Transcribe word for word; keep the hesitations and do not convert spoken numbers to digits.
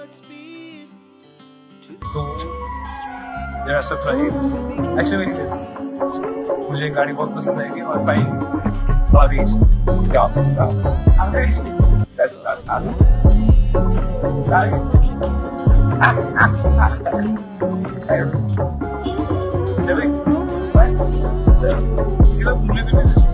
तो मेरा surprise actually मेरी से मुझे गाड़ी बहुत पसंद आई और फाइन बारीज क्या पसंद I don't know. What?